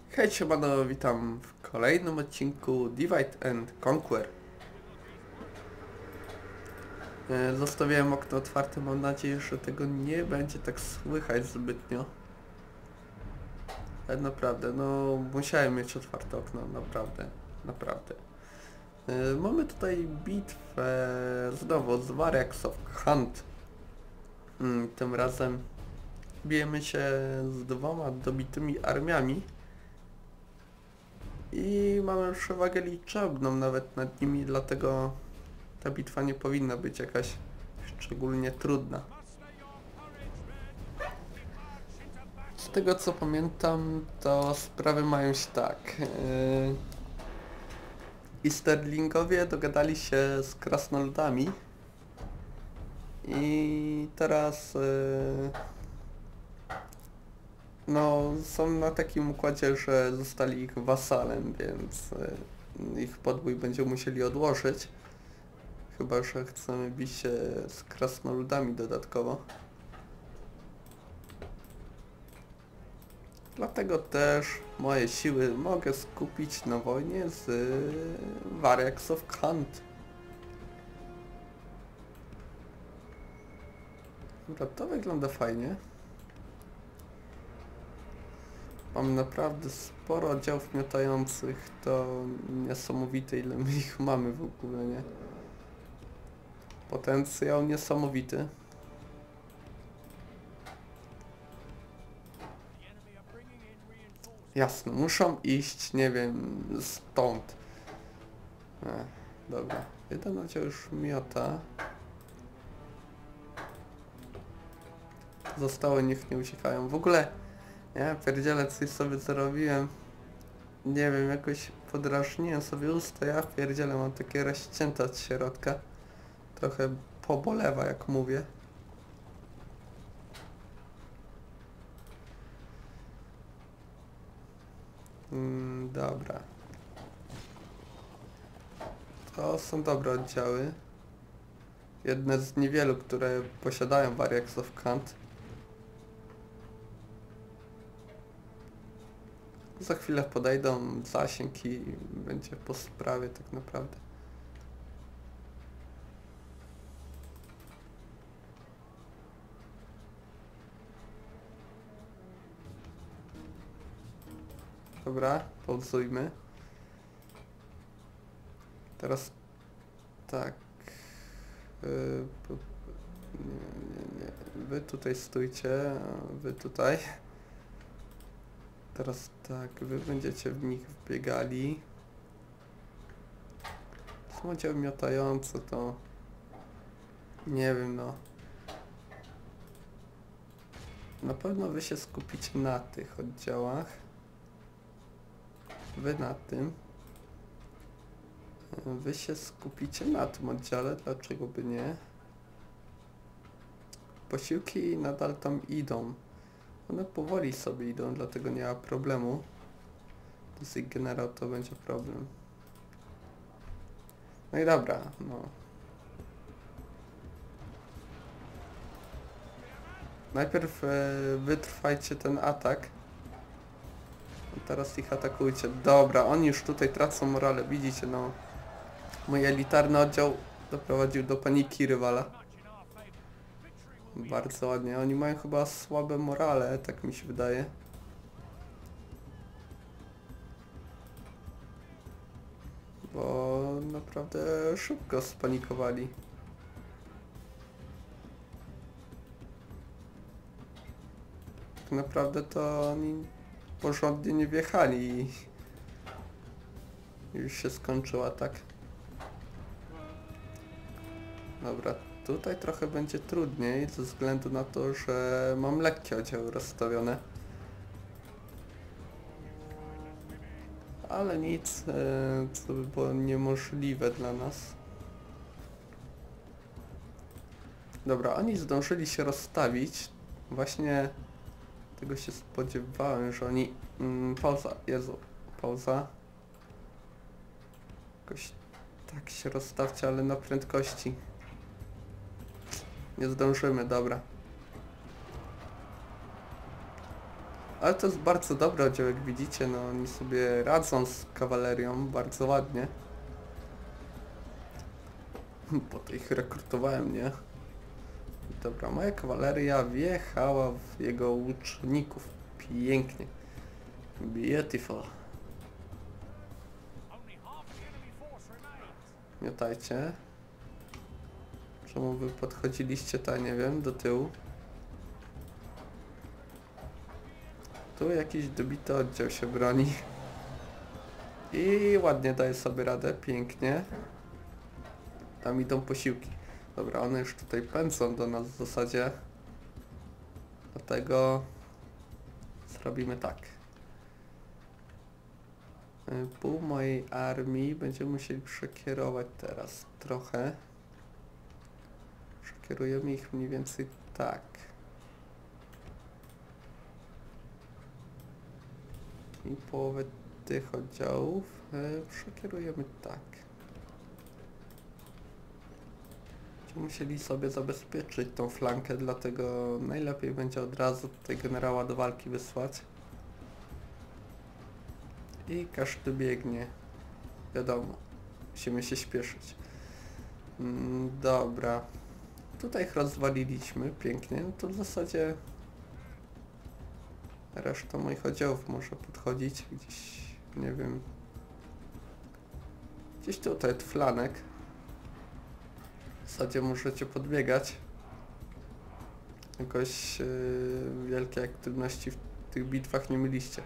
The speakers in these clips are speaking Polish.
Hej siemano, witam w kolejnym odcinku Divide and Conquer. Zostawiłem okno otwarte, mam nadzieję, że tego nie będzie tak słychać zbytnio. Ale naprawdę, no musiałem mieć otwarte okno, naprawdę. Mamy tutaj bitwę znowu z Variax of Hunt. Tym razem bijemy się z dwoma dobitymi armiami. I mamy przewagę liczebną nawet nad nimi, dlatego ta bitwa nie powinna być jakaś szczególnie trudna. Z tego co pamiętam, to sprawy mają się tak. Easterlingowie dogadali się z krasnoludami i teraz no, są na takim układzie, że zostali ich wasalem, więc ich podbój będziemy musieli odłożyć. Chyba że chcemy bić się z krasnoludami dodatkowo. Dlatego też moje siły mogę skupić na wojnie z Variax of Hunt. Dobra, to wygląda fajnie. Mam naprawdę sporo oddziałów miotających, to niesamowite ile my ich mamy w ogóle, nie? Potencjał niesamowity. Jasno, muszą iść, nie wiem, stąd. Dobra, jeden oddział już miota. Zostały, niech nie uciekają. W ogóle, ja pierdzielę, coś sobie zarobiłem. Nie wiem, jakoś podrażniłem sobie usta, ja pierdzielę, mam takie rozcięte od środka. Trochę pobolewa, jak mówię. Dobra. To są dobre oddziały. Jedne z niewielu, które posiadają Variax of Hunt. Za chwilę podejdą zasięg i będzie po sprawie tak naprawdę. Dobra, pauzujmy. Teraz tak. Nie. Wy tutaj stójcie, a wy tutaj. Teraz tak, wy będziecie w nich wbiegali. Są oddziały miotające, to... Nie wiem, no. Na pewno wy się skupicie na tych oddziałach. Wy na tym. Wy się skupicie na tym oddziale, dlaczego by nie? Posiłki nadal tam idą. One powoli sobie idą, dlatego nie ma problemu. Z ich generał to będzie problem. No i dobra, no. Najpierw wytrwajcie ten atak. Teraz ich atakujcie. Dobra, oni już tutaj tracą morale, widzicie, no. Mój elitarny oddział doprowadził do paniki rywala. Bardzo ładnie. Oni mają chyba słabe morale, tak mi się wydaje. Bo naprawdę szybko spanikowali. Tak naprawdę to oni porządnie nie wjechali i już się skończył atak. Dobra, tutaj trochę będzie trudniej ze względu na to, że mam lekkie oddziały rozstawione. Ale nic, co by było niemożliwe dla nas. Dobra, oni zdążyli się rozstawić. Właśnie tego się spodziewałem, że oni... pauza, Jezu, pauza. Jakoś tak się rozstawcie, ale na prędkości. Nie zdążymy, dobra. Ale to jest bardzo dobry oddział, jak widzicie, no oni sobie radzą z kawalerią bardzo ładnie. Po to ich rekrutowałem, nie? Dobra, moja kawaleria wjechała w jego łuczników. Pięknie. Beautiful. Miotajcie. Czemu wy podchodziliście tak, nie wiem, do tyłu? Tu jakiś dobity oddział się broni. I ładnie daje sobie radę, pięknie. Tam idą posiłki. Dobra, one już tutaj pędzą do nas w zasadzie. Dlatego zrobimy tak. Pół mojej armii będziemy musieli przekierować teraz trochę. Przekierujemy ich mniej więcej tak. I połowę tych oddziałów przekierujemy tak. Będziemy musieli sobie zabezpieczyć tą flankę, dlatego najlepiej będzie od razu tutaj generała do walki wysłać. I każdy biegnie. Wiadomo, musimy się śpieszyć. Dobra. Tutaj ich rozwaliliśmy, pięknie. No to w zasadzie reszta moich oddziałów może podchodzić gdzieś, nie wiem. Gdzieś tutaj od flanek. W zasadzie możecie podbiegać. Jakoś wielkiej aktywności w tych bitwach nie mieliście.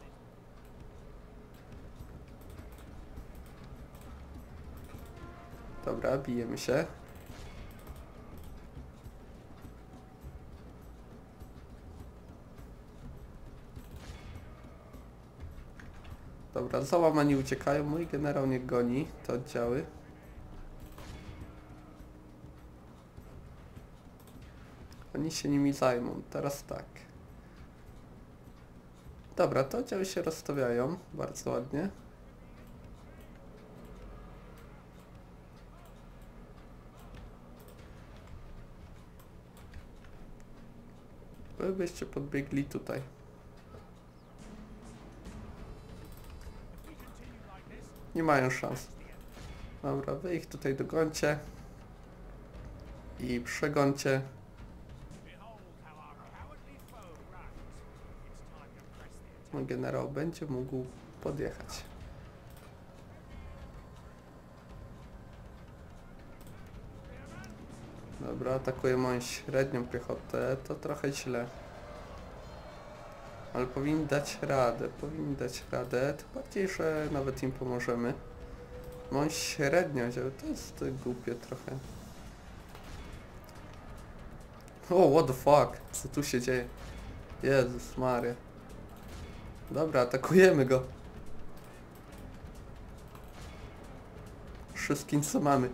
Dobra, bijemy się. Dobra, załamani uciekają. Mój generał nie goni te oddziały. Oni się nimi zajmą. Teraz tak. Dobra, te oddziały się rozstawiają. Bardzo ładnie. Wy byście podbiegli tutaj. Nie mają szans. Dobra, wy ich tutaj dogońcie. I przegońcie. Mój generał będzie mógł podjechać. Dobra, atakuje moją średnią piechotę. To trochę źle. Ale powinni dać radę, tym bardziej, że nawet im pomożemy. Mam średnio dział, to jest głupie trochę. O, what the fuck, co tu się dzieje? Jezus Maria. Dobra, atakujemy go. Wszystkim co mamy.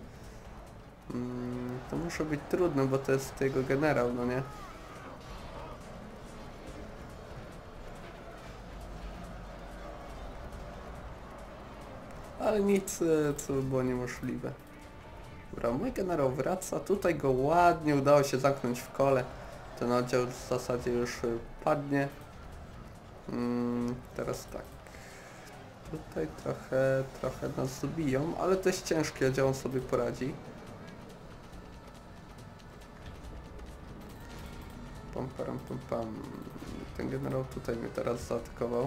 To muszę być trudne, bo to jest jego generał, no nie? Ale nic, co by było niemożliwe. Dobra, mój generał wraca. Tutaj go ładnie udało się zamknąć w kole. Ten oddział w zasadzie już padnie. Teraz tak. Tutaj trochę nas zbiją, ale to jest ciężki oddział, on sobie poradzi. Pam, pam, pam, pam. Ten generał tutaj mnie teraz zaatakował.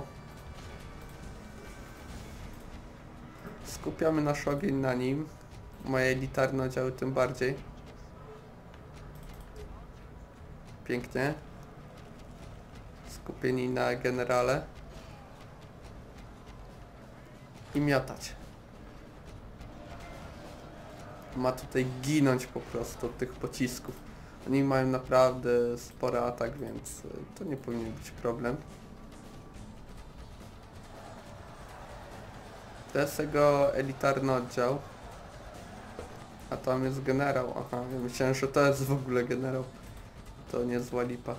Skupiamy nasz ogień na nim. Moje elitarne oddziały tym bardziej. Pięknie. Skupieni na generale. I miotać. Ma tutaj ginąć po prostu od tych pocisków. Oni mają naprawdę spory atak, więc to nie powinien być problem. To jest jego elitarny oddział. A tam jest generał. Aha, ja myślałem, że to jest w ogóle generał. To niezła lipa.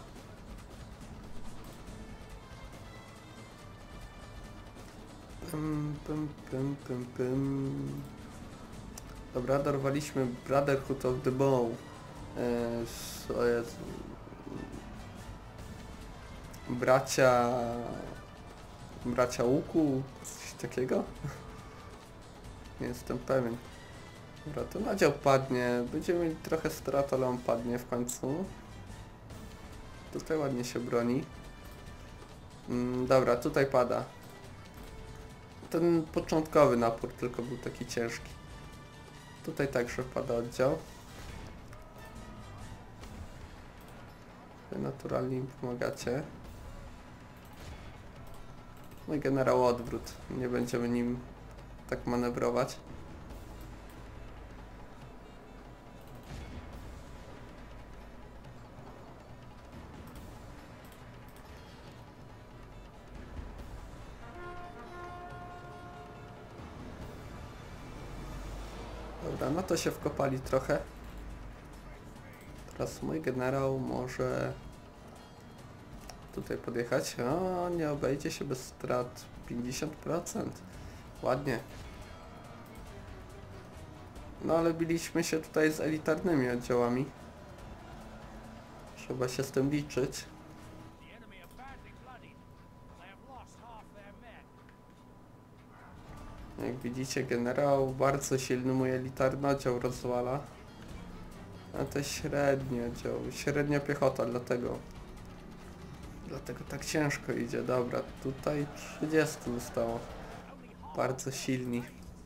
Dobra, dorwaliśmy Brotherhood of the Bow. bracia... Bracia łuku? Coś takiego? Nie jestem pewien. Dobra, to nadział padnie. Będziemy mieli trochę strat, ale on padnie w końcu. Tutaj ładnie się broni. Dobra, tutaj pada. Ten początkowy napór tylko był taki ciężki. Tutaj także pada oddział. Wy naturalnie im pomagacie. Mój generał odwrót. Nie będziemy nim tak manewrować. Dobra, no to się wkopali trochę. Teraz mój generał może tutaj podjechać. O, nie obejdzie się bez strat. 50%. Ładnie. No ale biliśmy się tutaj z elitarnymi oddziałami. Trzeba się z tym liczyć. Jak widzicie, generał bardzo silny mój elitarny oddział rozwala. A to średni oddział, średnia piechota, dlatego tak ciężko idzie. Dobra, tutaj 30 zostało. Bardzo silni.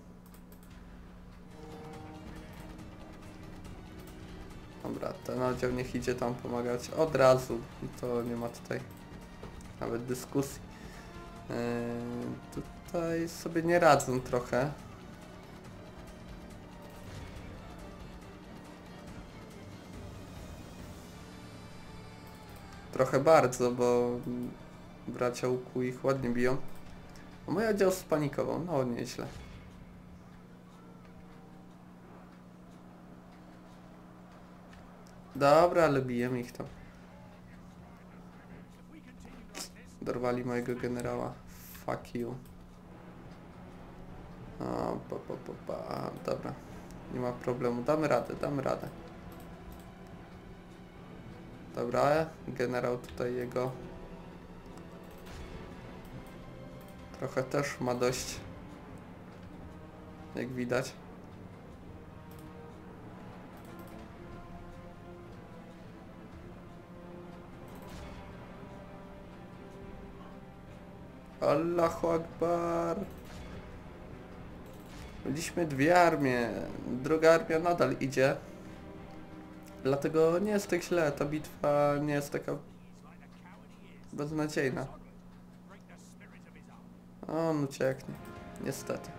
Dobra, ten oddział niech idzie tam pomagać od razu i to nie ma tutaj nawet dyskusji. Tutaj sobie nie radzą trochę. Trochę bardzo, bo bracia łuku ich ładnie biją. A mój oddział spanikował, no nieźle. Dobra, ale bijemy ich tam. Dorwali mojego generała. Fuck you. O, dobra. Nie ma problemu. Damy radę, damy radę. Dobra, generał tutaj jego trochę też ma dość, jak widać. Allahu Akbar. Mieliśmy dwie armie, druga armia nadal idzie. Dlatego nie jest tak źle, ta bitwa nie jest taka beznadziejna. On ucieknie, niestety.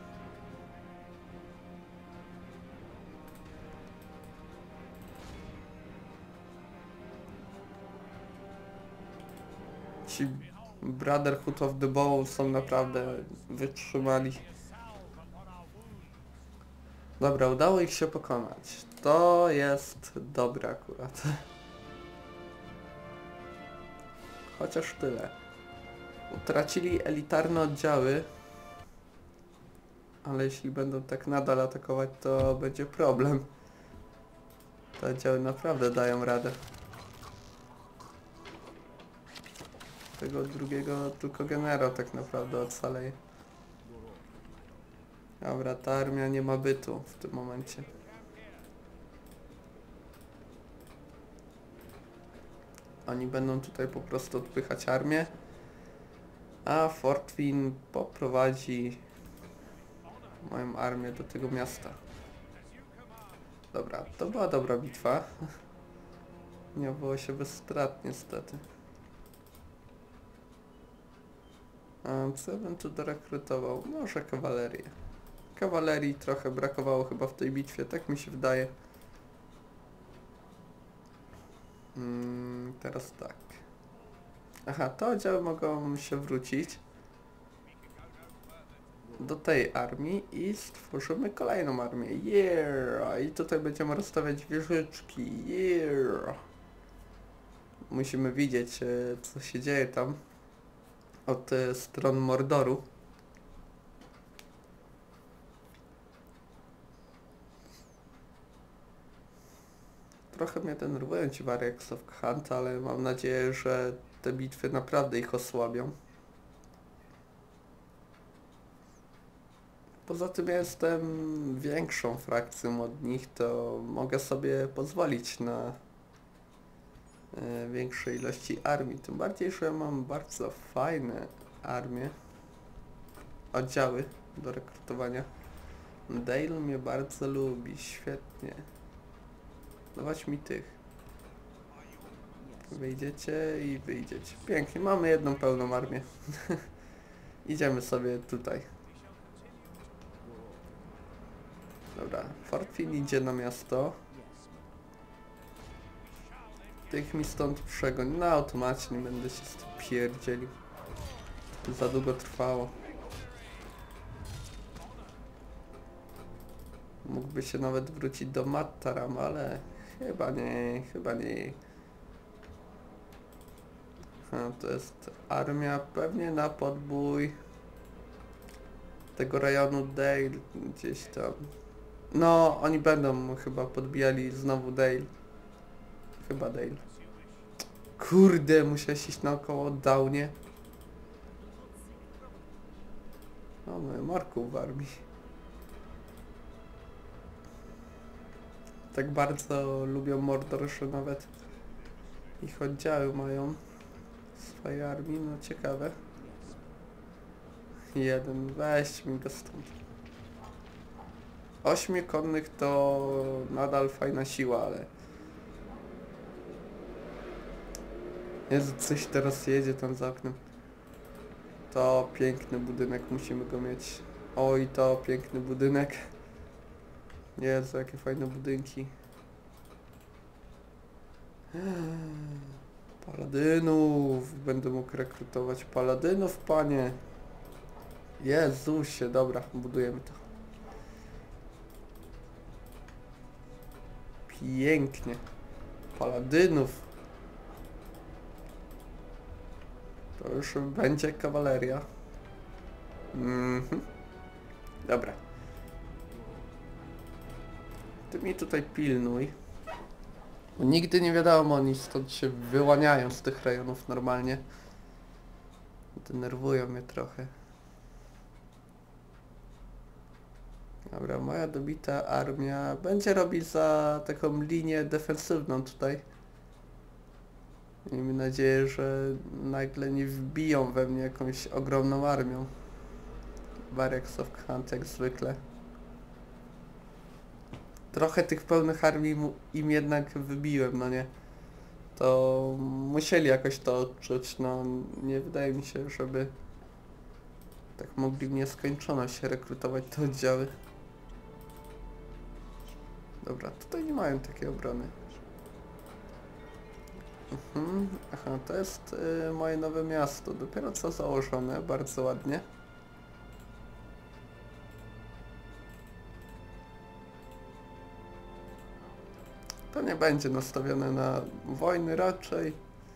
Ci Brotherhood of the Bow są naprawdę wytrzymali. Dobra, udało ich się pokonać. To jest dobre akurat. Chociaż tyle. Utracili elitarne oddziały. Ale jeśli będą tak nadal atakować, to będzie problem. Te oddziały naprawdę dają radę. Tego drugiego tylko generał tak naprawdę ocaleje. Dobra, ta armia nie ma bytu w tym momencie. Oni będą tutaj po prostu odpychać armię, a Fortwin poprowadzi moją armię do tego miasta. Dobra, to była dobra bitwa. Nie było się bez strat niestety. A co ja bym tu dorekrutował? Może kawalerię. Kawalerii trochę brakowało chyba w tej bitwie, tak mi się wydaje. Teraz tak. Aha, te oddziały mogą się wrócić do tej armii i stworzymy kolejną armię. Yeah! I tutaj będziemy rozstawiać wieżyczki. Yeah! Musimy widzieć, co się dzieje tam od stron Mordoru. trochę mnie denerwują ci Warriors of Hunt, ale mam nadzieję, że te bitwy naprawdę ich osłabią. Poza tym ja jestem większą frakcją od nich, to mogę sobie pozwolić na większej ilości armii. Tym bardziej, że mam bardzo fajne armie, oddziały do rekrutowania. Dale mnie bardzo lubi, świetnie. Dawać mi tych. Wyjdziecie i wyjdziecie. Pięknie, mamy jedną pełną armię. Idziemy sobie tutaj. Dobra, Fort Finn idzie na miasto. Tych mi stąd przegoni. Na automacie nie będę się z tym pierdzielił. To za długo trwało. Mógłby się nawet wrócić do Mataram, ale chyba nie, chyba nie. To jest armia pewnie na podbój tego rejonu Dale, gdzieś tam. No, oni będą chyba podbijali znowu Dale. Chyba Dale. Kurde, musiałeś iść naokoło Downie. O, no Marków w armii. Tak bardzo lubią Mordor, że nawet ich oddziały mają swojej armii, no ciekawe. Jeden, weź mi go stąd. 8 konnych to nadal fajna siła, ale... Jezu, coś teraz jedzie tam za oknem. To piękny budynek, musimy go mieć. Oj, to piękny budynek. Jezu, jakie fajne budynki. Paladynów! Będę mógł rekrutować paladynów, panie! Jezusie, dobra, budujemy to. Pięknie. Paladynów. To już będzie kawaleria. Dobra. Ty mi tutaj pilnuj. Bo nigdy nie wiadomo, oni stąd się wyłaniają z tych rejonów normalnie. Denerwują mnie trochę. Dobra, moja dobita armia będzie robić za taką linię defensywną tutaj. Miejmy nadzieję, że nagle nie wbiją we mnie jakąś ogromną armią. Warriors of Hunt jak zwykle. Trochę tych pełnych armii im jednak wybiłem, no nie? To musieli jakoś to odczuć, no nie wydaje mi się, żeby tak mogli w nieskończoność rekrutować te oddziały. Dobra, tutaj nie mają takiej obrony. Aha, to jest moje nowe miasto, dopiero co założone, bardzo ładnie. To nie będzie nastawione na wojny raczej.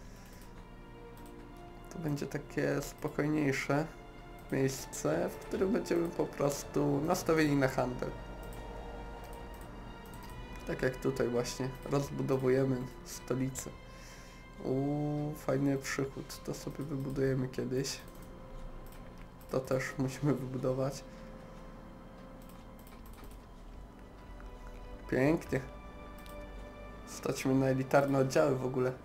To będzie takie spokojniejsze miejsce, w którym będziemy po prostu nastawieni na handel. Tak jak tutaj właśnie, rozbudowujemy stolicę. Fajny przychód, to sobie wybudujemy kiedyś. To też musimy wybudować. Pięknie. Stać mnie na elitarne oddziały w ogóle.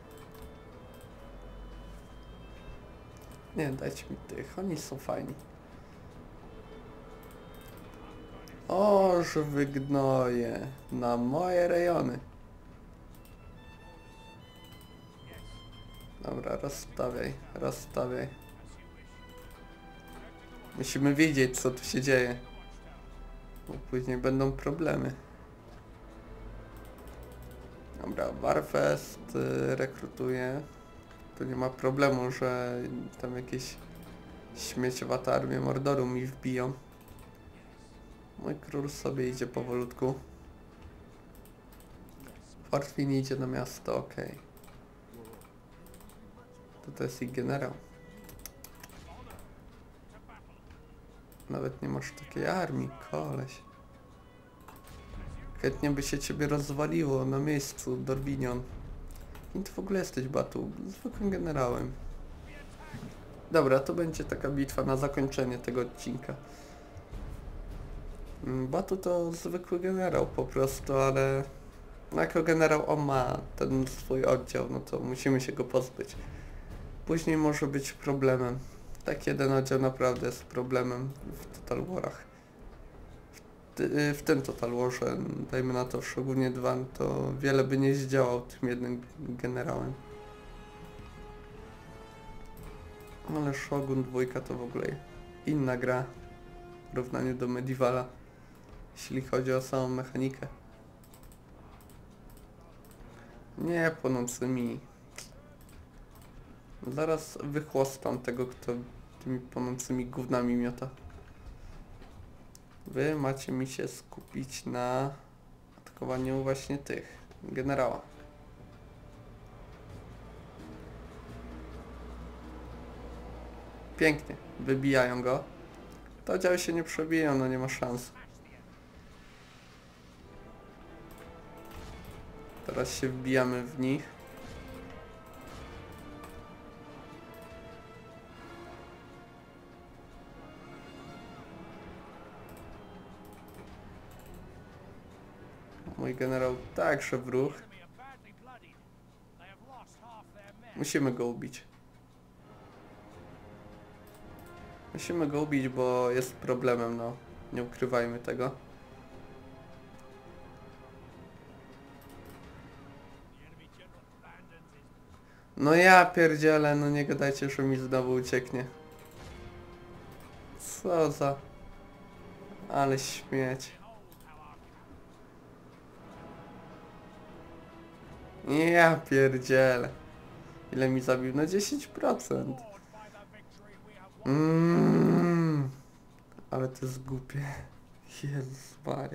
Nie, dajcie mi tych, oni są fajni. Oż wygnoję na moje rejony. Dobra, rozstawiaj, rozstawiaj. Musimy wiedzieć, co tu się dzieje. Bo później będą problemy. Dobra, Warfest rekrutuje. Tu nie ma problemu, że tam jakieś śmieciowate armie Mordoru mi wbiją. Mój król sobie idzie powolutku. Fort Finn idzie na miasto, okej. To jest ich generał. Nawet nie masz takiej armii, koleś. Chętnie by się ciebie rozwaliło na miejscu, Dorwinion. Kim ty w ogóle jesteś, Batu? Zwykłym generałem. Dobra, to będzie taka bitwa na zakończenie tego odcinka. Batu to zwykły generał po prostu, ale jako generał on ma ten swój oddział, no to musimy się go pozbyć. Później może być problemem. Tak jeden oddział naprawdę jest problemem w Total Warach. W tym Total Warze, dajmy na to w Shogunie 2, to wiele by nie zdziałał tym jednym generałem. Ale Shogun 2 to w ogóle inna gra w porównaniu do Medievala, jeśli chodzi o samą mechanikę. Nie płonącymi. Zaraz wychłostam tego, kto tymi płonącymi gównami miota. Wy macie mi się skupić na atakowaniu właśnie tych generała. Pięknie, wybijają go. To oddziały się nie przebiją, no nie ma szans. Teraz się wbijamy w nich. Mój generał także w ruch. Musimy go ubić. Musimy go ubić, bo jest problemem, no. Nie ukrywajmy tego. No ja pierdzielę, no nie gadajcie, że mi znowu ucieknie. Co za... Ale śmieć. Ja pierdzielę. Ile mi zabił? No 10%. Ale to jest głupie. Jezus Maria.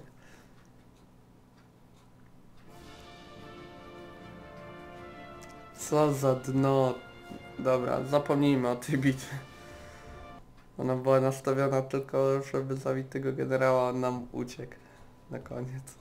Co za dno. Dobra, zapomnijmy o tej bitwie. Ona była nastawiona tylko, żeby zabić tego generała, on nam uciekł. Na koniec.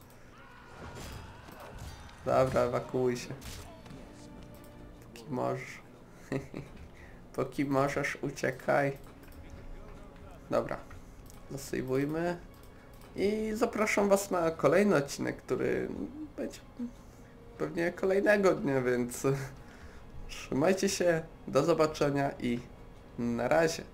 Dobra, ewakuuj się. Póki możesz. Póki możesz, uciekaj. Dobra. Zasejwujmy. I zapraszam was na kolejny odcinek, który będzie pewnie kolejnego dnia, więc trzymajcie się, do zobaczenia i na razie.